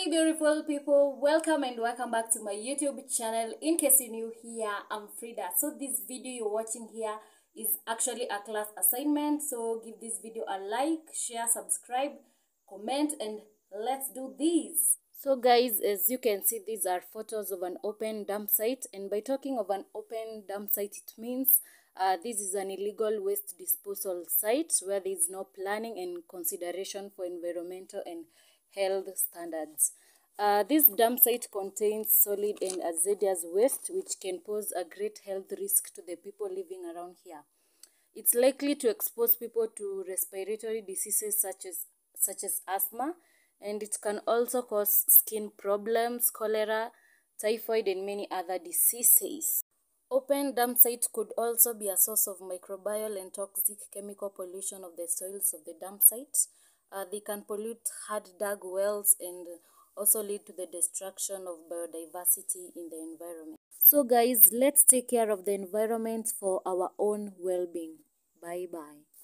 beautiful people, welcome and welcome back to my YouTube channel. In case you're new here, I'm Frida. So this video you're watching here is actually a class assignment, so give this video a like, share, subscribe, comment, and let's do this. So guys, as you can see, these are photos of an open dump site, and by talking of an open dump site, it means this is an illegal waste disposal site where there is no planning and consideration for environmental and health standards. This dump site contains solid and hazardous waste, which can pose a great health risk to the people living around here. It's likely to expose people to respiratory diseases such as asthma, and it can also cause skin problems, cholera, typhoid, and many other diseases. Open dump site could also be a source of microbial and toxic chemical pollution of the soils of the dump site. They can pollute hard dug wells and also lead to the destruction of biodiversity in the environment. So guys, let's take care of the environment for our own well-being. Bye bye.